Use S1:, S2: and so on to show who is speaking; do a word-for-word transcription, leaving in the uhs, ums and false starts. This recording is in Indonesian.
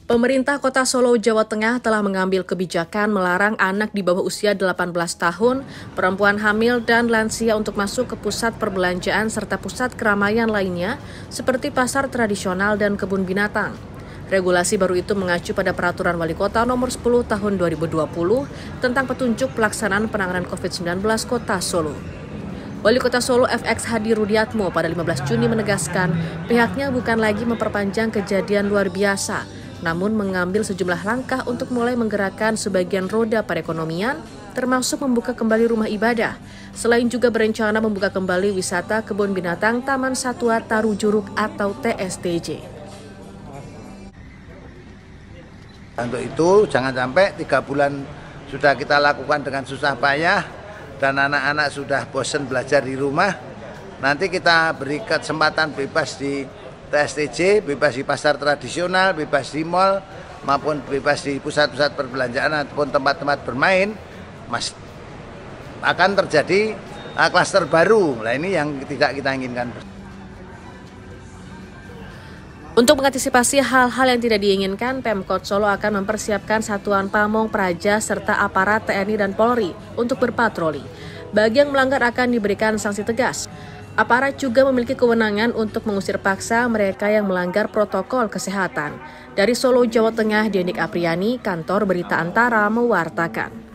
S1: Pemerintah Kota Solo, Jawa Tengah telah mengambil kebijakan melarang anak di bawah usia delapan belas tahun, perempuan hamil, dan lansia untuk masuk ke pusat perbelanjaan serta pusat keramaian lainnya seperti pasar tradisional dan kebun binatang. Regulasi baru itu mengacu pada Peraturan Wali Kota Nomor sepuluh Tahun dua ribu dua puluh tentang petunjuk pelaksanaan penanganan covid sembilan belas Kota Solo. Wali Kota Solo F X Hadi Rudiatmo pada lima belas Juni menegaskan pihaknya bukan lagi memperpanjang kejadian luar biasa, namun mengambil sejumlah langkah untuk mulai menggerakkan sebagian roda perekonomian, termasuk membuka kembali rumah ibadah. Selain juga berencana membuka kembali wisata kebun binatang Taman Satwa Taru Juruk atau T S T J.
S2: Untuk itu jangan sampai tiga bulan sudah kita lakukan dengan susah payah dan anak-anak sudah bosan belajar di rumah. Nanti kita beri kesempatan bebas di T S T J, bebas di pasar tradisional, bebas di mal, maupun bebas di pusat-pusat perbelanjaan ataupun tempat-tempat bermain, mas akan terjadi uh, klaster baru. Nah ini yang tidak kita inginkan.
S1: Untuk mengantisipasi hal-hal yang tidak diinginkan, Pemkot Solo akan mempersiapkan satuan pamong praja serta aparat T N I dan Polri untuk berpatroli. Bagi yang melanggar akan diberikan sanksi tegas. Aparat juga memiliki kewenangan untuk mengusir paksa mereka yang melanggar protokol kesehatan. Dari Solo, Jawa Tengah, Denik Apriani, Kantor Berita Antara mewartakan.